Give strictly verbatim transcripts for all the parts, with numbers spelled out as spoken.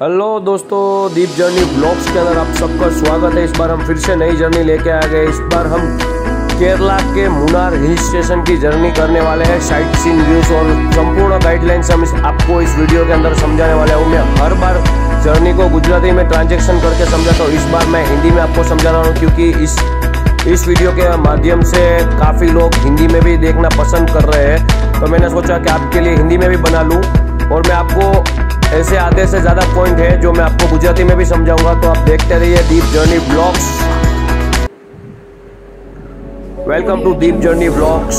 Hello दोस्तों, Deep Journey blogs के अंदर आप सबका स्वागत है। इस बार हम फिर से नई जर्नी लेके आ गए। इस बार हम केरला के मुन्नार हिल स्टेशन की जर्नी करने वाले हैं। साइट सीइंग व्यूज और संपूर्ण गाइडलाइंस हम इस, आपको इस वीडियो के अंदर समझाने वाले हूँ। मैं हर बार जर्नी को गुजराती में ट्रांजेक्शन करके समझाता हूँ, इस बार मैं हिंदी में आपको समझा रहा हूँ क्योंकि इस इस वीडियो के माध्यम से काफ़ी लोग हिंदी में भी देखना पसंद कर रहे हैं। तो मैंने सोचा कि आपके लिए हिंदी में भी बना लूँ और मैं आपको ऐसे आधे से ज़्यादा पॉइंट है जो मैं आपको गुजराती में भी समझाऊंगा। तो आप देखते रहिए Deep Journey Blogs. Welcome to Deep Journey Blogs.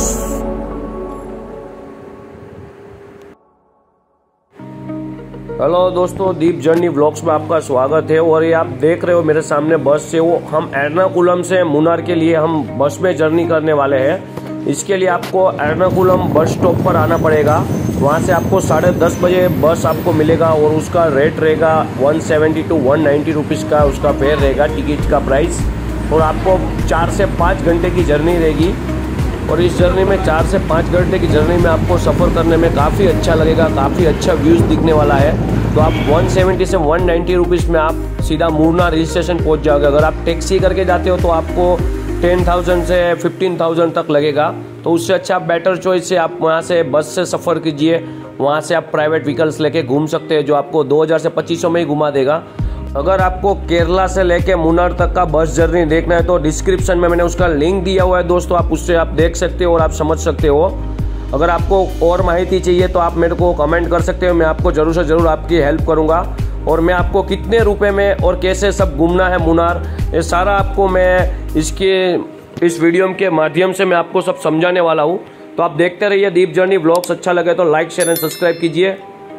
Hello दोस्तों, दीप जर्नी ब्लॉग्स में आपका स्वागत है। और ये आप देख रहे हो मेरे सामने बस से, वो हम एर्नाकुलम से मुन्नार के लिए हम बस में जर्नी करने वाले हैं। इसके लिए आपको एर्नाकुलम बस स्टॉप पर आना पड़ेगा। वहाँ से आपको साढ़े दस बजे बस आपको मिलेगा और उसका रेट रहेगा one seventy to one ninety rupees का उसका फेयर रहेगा, टिकट का प्राइस। और आपको चार से पाँच घंटे की जर्नी रहेगी और इस जर्नी में चार से पाँच घंटे की जर्नी में आपको सफ़र करने में काफ़ी अच्छा लगेगा, काफ़ी अच्छा व्यूज़ दिखने वाला है। तो आप वन सेवेंटी से वन नाइन्टी रुपीज़ में आप सीधा मुन्नार हिल स्टेशन पहुँच जाओगे। अगर आप टैक्सी करके जाते हो तो आपको टेन थाउजेंड से फिफ्टीन थाउजेंड तक लगेगा। तो उससे अच्छा बेटर चॉइस है आप वहाँ से बस से सफ़र कीजिए। वहाँ से आप प्राइवेट व्हीकल्स लेके घूम सकते हैं जो आपको दो हज़ार से पच्चीस सौ में ही घुमा देगा। अगर आपको केरला से लेके मुन्नार तक का बस जर्नी देखना है तो डिस्क्रिप्शन में मैंने उसका लिंक दिया हुआ है दोस्तों, आप उससे आप देख सकते हो और आप समझ सकते हो। अगर आपको और माहिती चाहिए तो आप मेरे को कमेंट कर सकते हो, मैं आपको ज़रूर से ज़रूर आपकी हेल्प करूँगा। और मैं आपको कितने रुपए में और कैसे सब घूमना है मुन्नार, ये सारा आपको मैं इसके इस वीडियो के माध्यम से मैं आपको सब समझाने वाला हूँ। तो आप देखते रहिए दीप जर्नी ब्लॉग्स। अच्छा लगे तो लाइक शेयर एंड सब्सक्राइब कीजिए।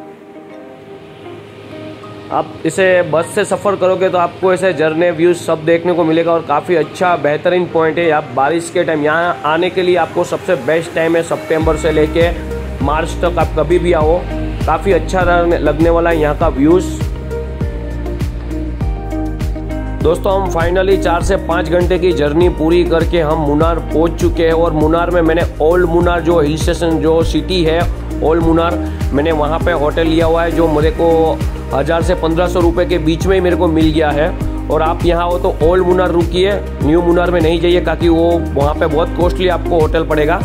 आप इसे बस से सफ़र करोगे तो आपको ऐसे झरने व्यूज़ सब देखने को मिलेगा और काफ़ी अच्छा बेहतरीन पॉइंट है। आप बारिश के टाइम यहाँ आने के लिए आपको सबसे बेस्ट टाइम है सितंबर से लेके मार्च तक। आप कभी भी आओ, काफ़ी अच्छा लगने वाला है यहाँ का व्यूज़। दोस्तों हम फाइनली चार से पाँच घंटे की जर्नी पूरी करके हम मुन्नार पहुँच चुके हैं। और मुन्नार में मैंने ओल्ड मुन्नार जो हिल स्टेशन जो सिटी है ओल्ड मुन्नार, मैंने वहाँ पे होटल लिया हुआ है जो मेरे को हज़ार से पंद्रह सौ रुपये के बीच में ही मेरे को मिल गया है। और आप यहाँ हो तो ओल्ड मुन्नार रुकिए, न्यू मुन्नार में नहीं जाइए क्योंकि वो वहाँ पे बहुत कॉस्टली आपको होटल पड़ेगा।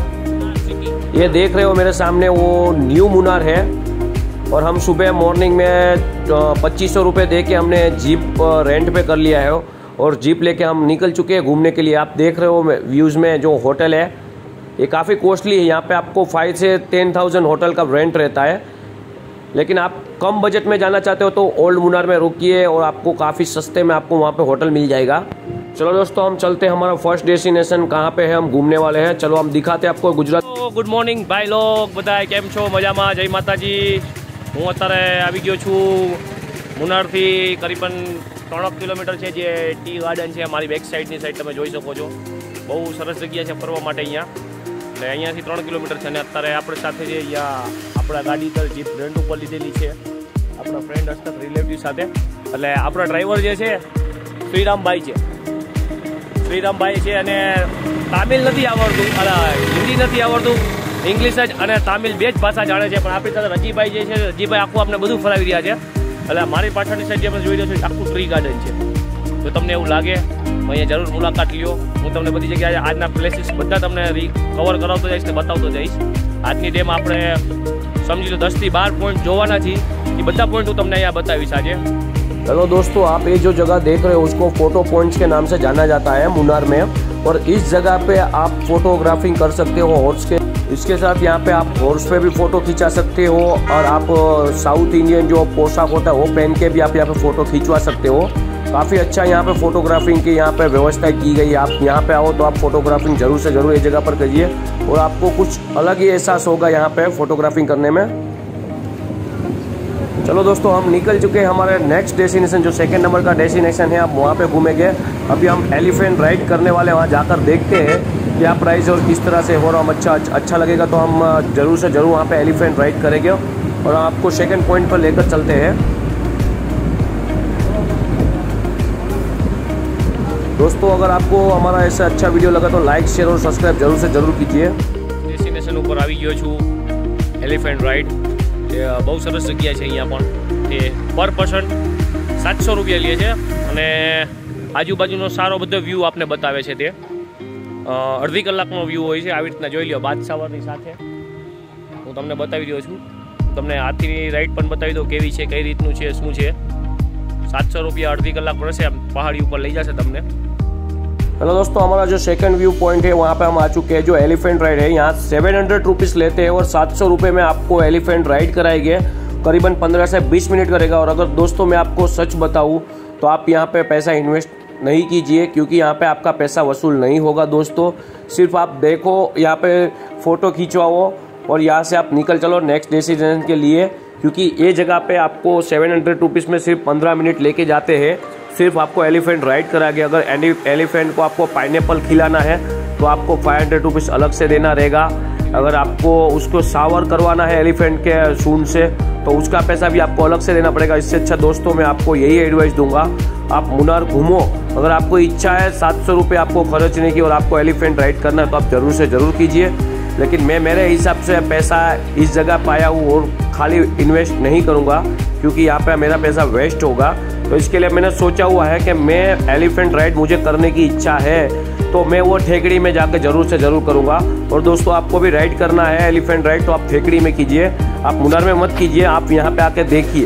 ये देख रहे हो मेरे सामने वो न्यू मुन्नार है। और हम सुबह मॉर्निंग में पच्चीस सौ रुपये दे के हमने जीप रेंट पे कर लिया है और जीप लेके हम निकल चुके हैं घूमने के लिए। आप देख रहे हो व्यूज़ में जो होटल है ये काफ़ी कॉस्टली है। यहाँ पे आपको फाइव से टेन थाउजेंड होटल का रेंट रहता है, लेकिन आप कम बजट में जाना चाहते हो तो ओल्ड मुन्नार में रुकिए और आपको काफ़ी सस्ते में आपको वहाँ पे होटल मिल जाएगा। चलो दोस्तों हम चलते हैं, हमारा फर्स्ट डेस्टिनेशन कहाँ पे है, हम घूमने वाले हैं। चलो हम दिखाते हैं आपको गुजरात। गुड मॉर्निंग भाई लोग, बताए કેમ છો? મજામાં? જય માતાજી। હું અત્યારે આવી ગયો છું મુન્નારથી કરીબન ત્રણ કિલોમીટર છે જે ટી ગાર્ડન છે મારી બેક સાઈડની સાઈડ તમે જોઈ શકો છો। બહુ સરસ જગ્યા છે ફરવા માટે અહીંયા। એટલે અહીંયાથી ત્રણ કિલોમીટર છે અને અત્યારે આપણે સાથે જે અહીંયા આપણા ગાડી પર જીપ રેન્ટ ઉપર લીધેલી છે આપણા ફ્રેન્ડ હસ્તક રિલેટિવ સાથે। એટલે આપણા ડ્રાઈવર જે છે શ્રીરામભાઈ છે શ્રીરામભાઈ છે અને તામિલ નથી આવડતું, અલા હિન્દી નથી આવડતું, ઇંગ્લિશ જ અને તામિલ બે જ ભાષા જાણે છે। પણ આપણી સાથે રજીભાઈ જે છે રજીભાઈ આખું આપણે બધું ફરાવી રહ્યા છે। એટલે મારી પાછળની સાઈડ જે આપણે જોઈ રહ્યો છો આખું ટ્રી ગાર્ડન છે। જો તમને એવું લાગે તો અહીંયા જરૂર મુલાકાત લ્યો। હું તમને બધી જગ્યાએ આજના પ્લેસીસ બધા તમને રી કવર કરાવતો જઈશ ને બતાવતો જઈશ। આજની ડેમ આપણે સમજી લો દસ થી બાર પોઈન્ટ જોવાના છે, એ બધા પોઈન્ટ હું તમને અહીંયા બતાવીશ આજે। चलो दोस्तों, आप ये जो जगह देख रहे हो उसको फोटो पॉइंट्स के नाम से जाना जाता है मुन्नार में। और इस जगह पे आप फोटोग्राफिंग कर सकते हो हॉर्स के। इसके साथ यहाँ पे आप हॉर्स पे भी फ़ोटो खिंचा सकते हो और आप साउथ इंडियन जो पोशाक होता है वो पहन के भी आप यहाँ पे फ़ोटो खिंचवा सकते हो। काफ़ी अच्छा यहाँ पे फोटोग्राफिंग की यहाँ पे व्यवस्था की गई है। आप यहाँ पे आओ तो आप फोटोग्राफिंग ज़रूर से ज़रूर इस जगह पर करिए और आपको कुछ अलग ही एहसास होगा यहाँ पे फोटोग्राफिंग करने में। चलो दोस्तों हम निकल चुके हैं, हमारे नेक्स्ट डेस्टिनेशन जो सेकंड नंबर का डेस्टिनेशन है आप वहाँ पे घूमेंगे। अभी हम एलिफेंट राइड करने वाले, वहाँ जाकर देखते हैं क्या प्राइस और किस तरह से हो रहा। हम अच्छा अच्छा लगेगा तो हम ज़रूर से ज़रूर वहाँ पे एलिफेंट राइड करेंगे और आपको सेकंड पॉइंट पर लेकर चलते हैं। दोस्तों अगर आपको हमारा ऐसा अच्छा वीडियो लगा तो लाइक शेयर और सब्सक्राइब जरूर से जरूर कीजिए। डेस्टिनेशन ऊपर આવી ગયો છું, એલિફેન્ટ રાઇડ। બહુ સરસ જગ્યા છે અહીંયા પણ। તે પર પર્સન સાતસો રૂપિયા લે છે અને આજુબાજુનો સારો બધો વ્યૂ આપને બતાવે છે. તે અડધી કલાકનો વ્યૂ હોય છે. આવી રીતના જોઈ લો બાદશાહરની સાથે હું તમને બતાવી રહ્યો છું. તમને હાથીની રાઈડ પણ બતાવી દઉં કેવી છે, કઈ રીતનું છે, શું છે. सात सौ रुपया अर्धी कलाक પડશે पहाड़ी ऊपर ले जासे तमने. हेलो दोस्तों, हमारा जो सेकंड व्यू पॉइंट है वहाँ पे हम आ चुके हैं. जो एलिफेंट राइड है यहाँ सेवन हंड्रेड रुपीज़ लेते हैं और सात सौ रुपये में आपको एलिफेंट राइड कराएंगे. करीबन पंद्रह से बीस मिनट करेगा. और अगर दोस्तों मैं आपको सच बताऊँ तो आप यहाँ पे पैसा इन्वेस्ट नहीं कीजिए, क्योंकि यहाँ पे आपका पैसा वसूल नहीं होगा. दोस्तों सिर्फ आप देखो, यहाँ पे फ़ोटो खिंचवाओ और यहाँ से आप निकल चलो नेक्स्ट डेस्टिनेशन के लिए, क्योंकि ये जगह पे आपको सेवन हंड्रेड रुपीज़ में सिर्फ पंद्रह मिनट लेके जाते हैं. सिर्फ आपको एलिफेंट राइड कराएंगे. अगर एलिफेंट को आपको पाइनएप्पल खिलाना है तो आपको फाइव हंड्रेड रुपीज़ अलग से देना रहेगा. अगर आपको उसको शावर करवाना है एलिफेंट के सूंड से तो उसका पैसा भी आपको अलग से देना पड़ेगा. इससे अच्छा दोस्तों मैं आपको यही एडवाइस दूंगा, आप मुन्नार घूमो. अगर आपको इच्छा है सात सौ रुपये आपको खर्चने की और आपको एलिफेंट राइड करना है तो आप ज़रूर से ज़रूर कीजिए. लेकिन मैं मेरे हिसाब से पैसा इस जगह पाया हूँ और खाली इन्वेस्ट नहीं करूँगा, क्योंकि यहाँ पे मेरा पैसा वेस्ट होगा. तो इसके लिए मैंने सोचा हुआ है कि मैं एलिफेंट राइड मुझे करने की इच्छा है तो मैं वो ठेकड़ी में जाकर ज़रूर से ज़रूर करूँगा. और दोस्तों आपको भी राइड करना है एलिफेंट राइड तो आप ठेकड़ी में कीजिए, आप मुन्नार में मत कीजिए. आप यहाँ पे आके देखिए.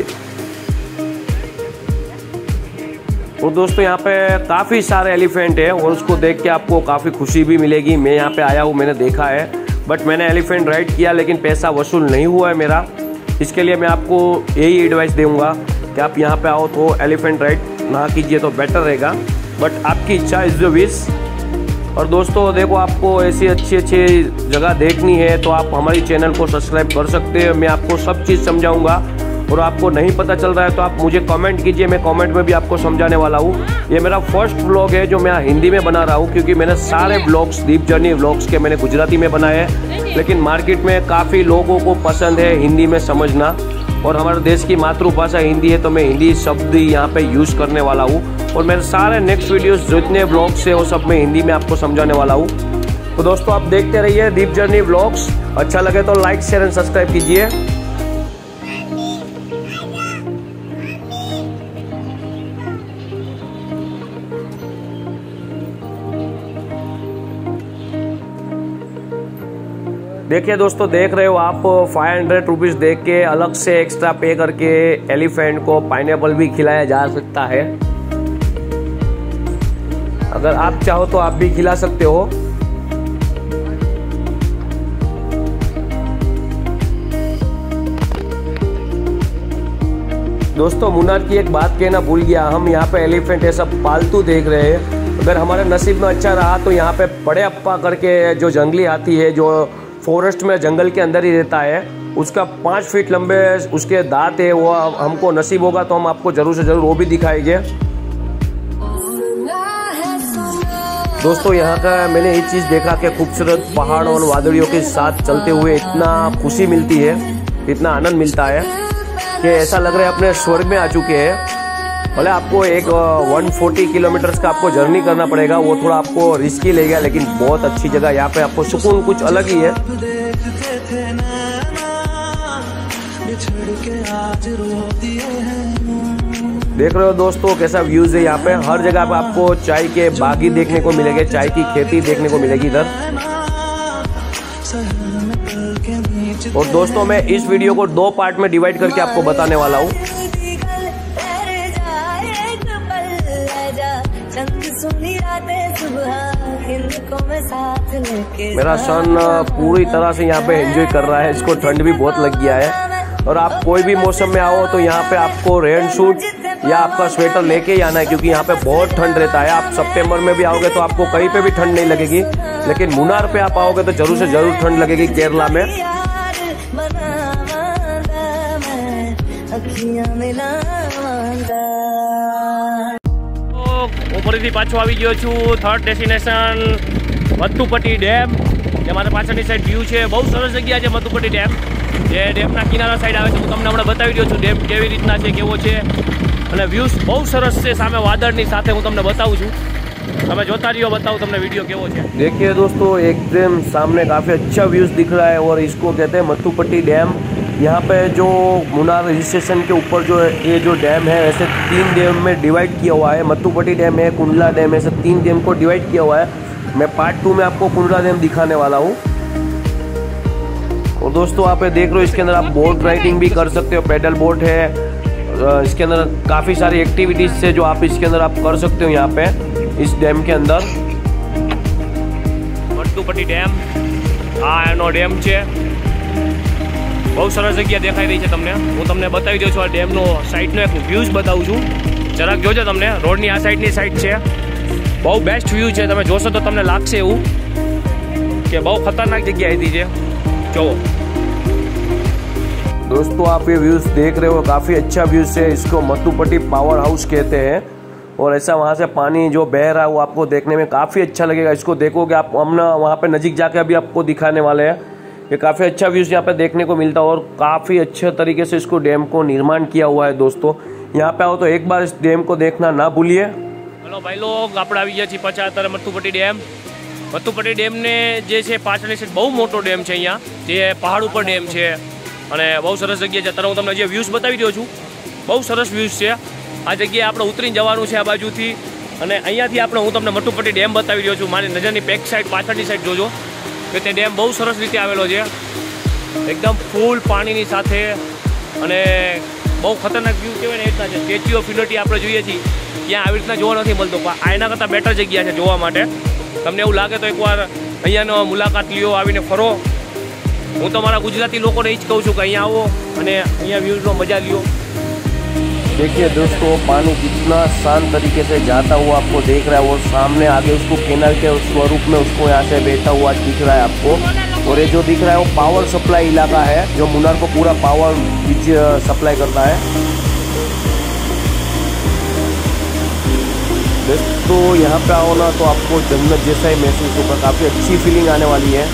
और दोस्तों यहाँ पे काफ़ी सारे एलिफेंट है और उसको देख के आपको काफ़ी खुशी भी मिलेगी. मैं यहाँ पे आया हूँ, मैंने देखा है, बट मैंने एलिफेंट राइड किया लेकिन पैसा वसूल नहीं हुआ है मेरा. इसके लिए मैं आपको यही एडवाइस दूंगा कि आप यहाँ पे आओ तो एलिफेंट राइड ना कीजिए तो बेटर रहेगा. बट आपकी इच्छा इज़ द विश. और दोस्तों देखो, आपको ऐसी अच्छी अच्छी जगह देखनी है तो आप हमारी चैनल को सब्सक्राइब कर सकते हैं. मैं आपको सब चीज़ समझाऊंगा. और आपको नहीं पता चल रहा है तो आप मुझे कमेंट कीजिए, मैं कमेंट में भी आपको समझाने वाला हूँ. ये मेरा फर्स्ट व्लॉग है जो मैं हिंदी में बना रहा हूँ, क्योंकि मैंने सारे व्लॉग्स दीप जर्नी व्लॉग्स के मैंने गुजराती में बनाए हैं. लेकिन मार्केट में काफ़ी लोगों को पसंद है हिंदी में समझना, और हमारे देश की मातृभाषा हिंदी है तो मैं हिंदी शब्द यहाँ पे यूज़ करने वाला हूँ. और मेरे सारे नेक्स्ट वीडियोस जितने व्लॉग्स है वो सब मैं हिंदी में आपको समझाने वाला हूँ. तो दोस्तों आप देखते रहिए दीप जर्नी व्लॉग्स. अच्छा लगे तो लाइक शेयर एंड सब्सक्राइब कीजिए. देखिए दोस्तों, देख रहे हो आप फाइव हंड्रेड रुपीज़ देख के अलग से एक्स्ट्रा पे करके एलिफेंट को पाइनएप्पल भी खिलाया जा सकता है. अगर आप चाहो तो आप भी खिला सकते हो. दोस्तों मुन्नार की एक बात कहना भूल गया, हम यहाँ पे एलिफेंट ये सब पालतू देख रहे हैं. अगर हमारे नसीब में अच्छा रहा तो यहाँ पे बड़े अप्पा करके जो जंगली हाथी है, जो फॉरेस्ट में जंगल के अंदर ही रहता है, उसका पाँच फीट लंबे उसके दांत है, वो हमको नसीब होगा तो हम आपको जरूर से जरूर वो भी दिखाएंगे. दोस्तों यहाँ का मैंने एक चीज़ देखा कि खूबसूरत पहाड़ों और वादड़ियों के साथ चलते हुए इतना खुशी मिलती है, इतना आनंद मिलता है कि ऐसा लग रहा है अपने स्वर्ग में आ चुके हैं. भले आपको एक एक सौ चालीस किलोमीटर्स का आपको जर्नी करना पड़ेगा, वो थोड़ा आपको रिस्की लगेगा, लेकिन बहुत अच्छी जगह. यहाँ पे आपको सुकून कुछ अलग ही है. देख रहे हो दोस्तों कैसा व्यूज है. यहाँ पे हर जगह पे आपको चाय के बागी देखने को मिलेंगे, चाय की खेती देखने को मिलेगी इधर. और दोस्तों मैं इस वीडियो को दो पार्ट में डिवाइड करके आपको बताने वाला हूँ. मेरा सन पूरी तरह से यहाँ पे एंजॉय कर रहा है. इसको ठंड भी बहुत लग गया है. और आप कोई भी मौसम में आओ तो यहाँ पे आपको रेन सूट या आपका स्वेटर लेके ही आना है, क्योंकि यहाँ पे बहुत ठंड रहता है. आप सितंबर में भी आओगे तो आपको कहीं पे भी ठंड नहीं लगेगी, लेकिन मुन्नार पे आप आओगे तो जरूर से जरूर ठंड लगेगी केरला में. હું ફરીથી પાછો આવી ગયો છું થર્ડ ડેસ્ટિનેશન મથુપટ્ટી ડેમ. જે મારા પાછળની સાઈડ વ્યૂ છે, બહુ સરસ જગ્યા છે મથુપટ્ટી ડેમ. જે ડેમના કિનારા સાઈડ આવે છે, હું તમને હમણાં બતાવી રહ્યો છું ડેમ કેવી રીતના છે, કેવો છે. અને વ્યૂઝ બહુ સરસ છે. સામે વાદળની સાથે હું તમને બતાવું છું. તમે જોતા રહ્યો, बताऊं તમને वीडियो કેવો છે. देखिए दोस्तों एकदम सामने काफ़ी अच्छा व्यूज़ दिख रहा है और इसको कहते हैं मथुपट्टी डैम. यहाँ पे जो मुन्नार हिल स्टेशन के ऊपर जो ये जो डैम है ऐसे तीन डैम में डिवाइड किया हुआ है। मत्तुपट्टी डैम है, कुंडला डैम है, ऐसे तीन डैम को डिवाइड किया हुआ है। मैं पार्ट टू में आपको कुंडला डैम दिखाने वाला हूँ। और दोस्तों आप ये देख रहे हो, इसके अंदर आप बोट राइडिंग भी कर सकते हो, पैडल बोट है, इसके अंदर काफ़ी सारी एक्टिविटीज़ है जो आप इसके अंदर आप कर सकते हो। यहाँ पे इस डैम के अंदर મત્તુપટ્ટી ડેમ, આ એનો ડેમ છે। બહુ સરસ જગ્યા દેખાઈ રહી છે તમને। હું તમને બતાવી દઉં છું આ ડેમનો સાઈડનો એક વ્યૂઝ બતાવું છું, જરાક જોજો। તમને રોડની આ સાઈડની સાઈડ છે, બહુ બેસ્ટ વ્યૂ છે। તમે જોશો તો તમને લાગશે એવું કે બહુ ખતરનાક જગ્યા હતી છે। જો दोस्तों आप ये व्यूज़ देख रहे हो, काफ़ी अच्छा व्यूज़ है। इसको मत्तुपट्टी पावर हाउस कहते हैं। और ऐसा वहाँ से पानी जो बह रहा है वो आपको देखने में काफ़ी अच्छा लगेगा। इसको देखोगे आप, हम ना वहाँ पे नज़दीक जाके अभी आपको दिखाने वाले हैं। ये काफ़ी अच्छा व्यूज़ यहाँ पे देखने को मिलता है और काफ़ी अच्छे तरीके से इसको डैम को निर्माण किया हुआ है। दोस्तों यहाँ पे आओ तो एक बार इस डैम को देखना ना भूलिए। हेलो भाई लोग, આપણે આવી ગયા છીએ પાછા અત્યારે મત્તુપટ્ટી ડેમ। મત્તુપટ્ટી ડેમને જે છે પાછળની સાઈડ બહુ મોટો ડેમ છે અહીંયા, જે પહાડ ઉપર ડેમ છે અને બહુ સરસ જગ્યા છે। અત્યારે હું તમને જે વ્યૂઝ બતાવી રહ્યો છું, બહુ સરસ વ્યૂઝ છે। આ જગ્યાએ આપણે ઉતરીને જવાનું છે આ બાજુથી, અને અહીંયાથી આપણે હું તમને મત્તુપટ્ટી ડેમ બતાવી રહ્યો છું। મારી નજરની બેક સાઈડ પાછળની સાઈડ જોજો કે તે ડેમ બહુ સરસ રીતે આવેલો છે, એકદમ ફૂલ પાણીની સાથે, અને બહુ ખતરનાક વ્યૂ કહેવાય ને એ રીતના છે। સ્ટેચ્યુ ઓફ યુનિટી આપણે જોઈએ છીએ ત્યાં આવી રીતના જોવા નથી મળતો, પણ આ એના કરતાં બેટર જગ્યા છે જોવા માટે। તમને એવું લાગે તો એકવાર અહીંયાનો મુલાકાત લ્યો, આવીને ફરો। હું તો મારા ગુજરાતી લોકોને એ જ કહું છું કે અહીંયા આવો અને અહીંયા વ્યૂઝનો મજા લ્યો। देखिए दोस्तों पानी कितना शांत तरीके से जाता हुआ आपको देख रहा है, और सामने आगे उसको कैनाल के स्वरूप में उसको यहाँ से बैठा हुआ दिख रहा है आपको। और ये जो दिख रहा है वो पावर सप्लाई इलाका है, जो मुन्नार को पूरा पावर बीच सप्लाई करता है। दोस्तों यहाँ पे आओ ना तो आपको जन्नत जैसा ही महसूस होगा, काफ़ी अच्छी फीलिंग आने वाली है।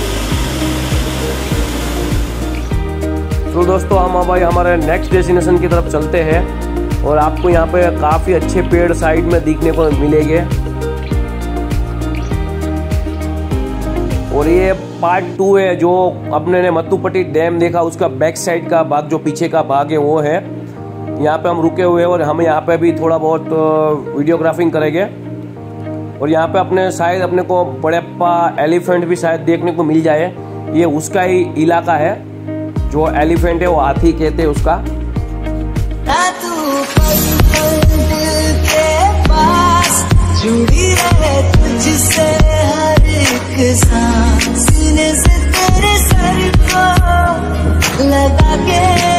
तो दोस्तों हम अब हमारे नेक्स्ट डेस्टिनेशन की तरफ चलते हैं, और आपको यहाँ पे काफ़ी अच्छे पेड़ साइड में दिखने को मिलेंगे। और ये पार्ट टू है, जो अपने ने मत्तुपट्टी डैम देखा उसका बैक साइड का भाग, जो पीछे का भाग है वो है। यहाँ पे हम रुके हुए हैं और हम यहाँ पे भी थोड़ा बहुत वीडियोग्राफिंग करेंगे। और यहाँ पे अपने शायद अपने को बड़प्पा एलिफेंट भी शायद देखने को मिल जाए। ये उसका ही इलाका है, जो एलिफेंट है वो हाथी कहते हैं उसका। जुड़ी रहे तुझसे हर एक सांस, सीने से तेरे सर को लगा के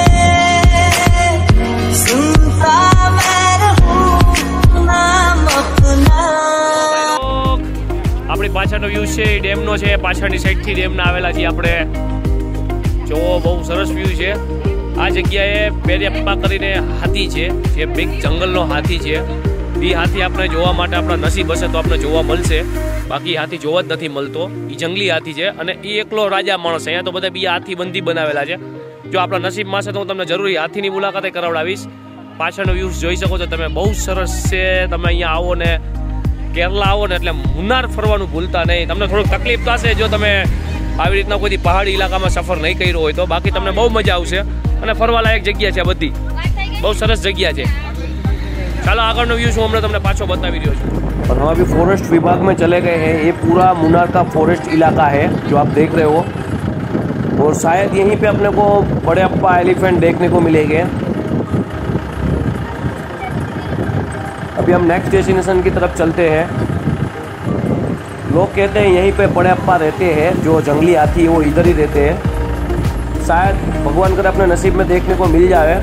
सुनता मैं रहूं नाम अपना। આપણી પાછળનો વ્યૂ છે એ ડેમનો છે, પાછળની સાઈડથી ડેમના આવેલા છીએ આપણે। જો બહુ સરસ વ્યૂ છે। આ જગ્યાએ બેરિયપ્પા કરીને હાથી છે, જે બિગ જંગલનો હાથી છે। એ હાથી આપણે જોવા માટે આપણા નસીબ હશે તો આપણે જોવા મળશે, બાકી હાથી જોવા જ નથી મળતો। એ જંગલી હાથી છે અને એ એકલો રાજા માણસ। અહીંયા તો બધા બી હાથી બંદી બનાવેલા છે। જો આપણા નસીબમાં હશે તો હું તમને જરૂરી હાથીની મુલાકાતે કરાવડાવીશ। પાછળનો વ્યૂઝ જોઈ શકો છો તમે, બહુ સરસ છે। તમે અહીંયા આવો ને કેરલા આવો ને એટલે મુન્નાર ફરવાનું ભૂલતા નહીં। તમને થોડુંક તકલીફ થશે જો તમે આવી રીતના કોઈ પહાડી ઇલાકામાં સફર નહીં કર્યો હોય તો, બાકી તમને બહુ મજા આવશે અને ફરવાલાયક જગ્યા છે બધી, બહુ સરસ જગ્યા છે। चलो आगे व्यू हूँ हमने पाछो बतावी रह्यो छुं। और हम अभी फॉरेस्ट विभाग में चले गए हैं। ये पूरा मुन्नार का फॉरेस्ट इलाका है जो आप देख रहे हो, और शायद यहीं पे अपने को बड़प्पा एलिफेंट देखने को मिलेंगे। अभी हम नेक्स्ट डेस्टिनेशन की तरफ चलते हैं। लोग कहते हैं यहीं पे बड़प्पा रहते हैं, जो जंगली हाथी वो इधर ही रहते हैं। शायद भगवान करे अपने नसीब में देखने को मिल जाए।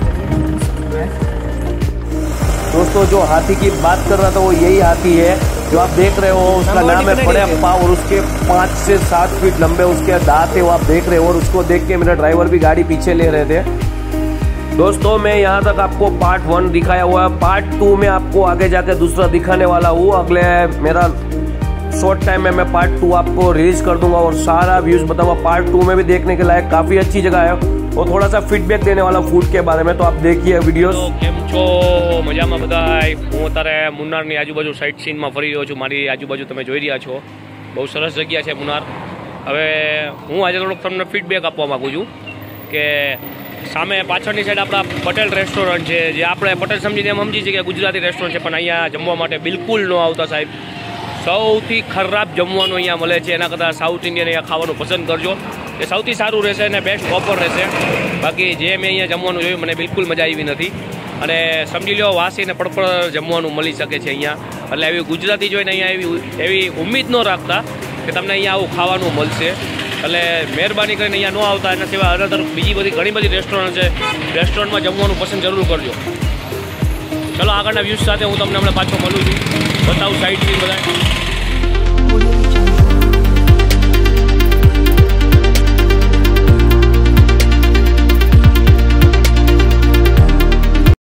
दोस्तों जो हाथी की बात कर रहा था वो यही हाथी है जो आप देख रहे हो। उसका नाम है बड़प्पा, और उसके पाँच से सात फीट लंबे उसके दांत है, वो आप देख रहे हो। और उसको देख के मेरा ड्राइवर भी गाड़ी पीछे ले रहे थे। दोस्तों मैं यहाँ तक आपको पार्ट वन दिखाया हुआ है, पार्ट टू में आपको आगे जाके दूसरा दिखाने वाला हूँ। अगले मेरा शॉर्ट टाइम में मैं पार्ट टू आपको रिलीज कर दूंगा और सारा व्यूज बताऊंगा। पार्ट टू में भी देखने के लायक काफ़ी अच्छी जगह है, और थोड़ा सा फीडबैक देने वाला फूड के बारे में, तो आप देखिए वीडियोस। तो केम छो मजामां बधाय? હું અત્યારે મુન્નારની આજુબાજુ સાઇટ સીનમાં ફરી રહ્યો છું। મારી આજુબાજુ તમે જોઈ રહ્યા છો, બહુ સરસ જગ્યા છે મુન્નાર। હવે હું આજે થોડોક તમને ફીડબેક આપવા માગું છું કે સામે પાછળની સાઈડ આપણા પટેલ રેસ્ટોરન્ટ છે, જે આપણે પટેલ સમજીને એમ સમજી છીએ કે ગુજરાતી રેસ્ટોરન્ટ છે, પણ અહીંયા જમવા માટે બિલકુલ ન આવતા સાહેબ. સૌથી ખરાબ જમવાનું અહીંયા મળે છે. એના કરતાં સાઉથ ઇન્ડિયન અહીંયા ખાવાનું પસંદ કરજો, એ સૌથી સારું રહેશે અને બેસ્ટ ઓફર રહેશે. બાકી જે મેં અહીંયા જમવાનું જોયું મને બિલકુલ મજા આવી નથી. અને સમજી લો વાસી અને પડપડ જમવાનું મળી શકે છે અહીંયા. એટલે એવી ગુજરાતી જોઈને અહીંયા એવી એવી ઉમ્મીદ ન રાખતા કે તમને અહીંયા આવું ખાવાનું મળશે. એટલે મહેરબાની કરીને અહીંયા ન આવતા. એના સિવાય અનધર બીજી બધી ઘણી બધી રેસ્ટોરન્ટ છે, રેસ્ટોરન્ટમાં જમવાનું પસંદ જરૂર કરજો. ચલો આગળના વ્યૂઝ સાથે હું તમને હમણાં પાછો મળું છું, બતાવું સાઈડ સીન બધા.